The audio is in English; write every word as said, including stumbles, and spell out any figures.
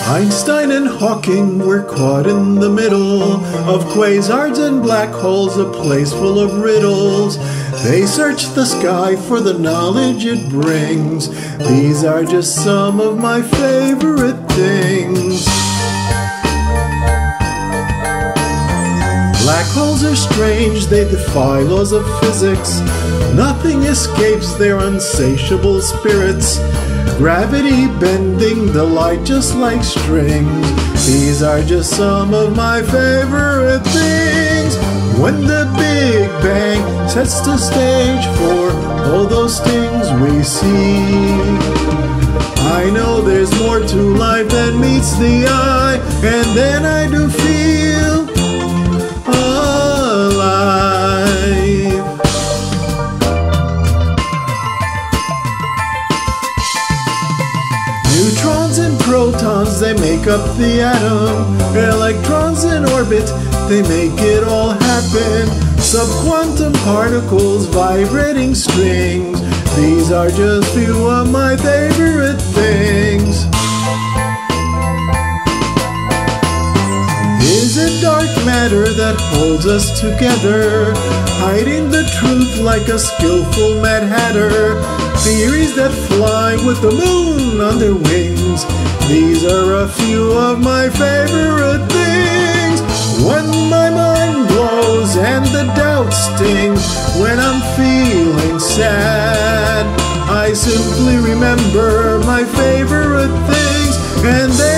Einstein and Hawking were caught in the middle of quasars and black holes, a place full of riddles. They search the sky for the knowledge it brings. These are just some of my favorite things. Black holes are strange, they defy laws of physics. Nothing escapes their insatiable spirits. Gravity bending the light just like strings. These are just some of my favorite things. When the Big Bang sets the stage for all those things we see, I know there's more to life than meets the eye, and then I do feel alive. Neutrons and protons, they make up the atom. Electrons in orbit, they make it all happen. Subquantum particles, vibrating strings. These are just few of my favorite things. Is it dark matter that holds us together, hiding the truth like a skillful Mad Hatter? Theories that fly with the moon on their wings. These are a few of my favorite things. When my mind blows and the doubts sting, when I'm feeling sad, I simply remember my favorite things, and they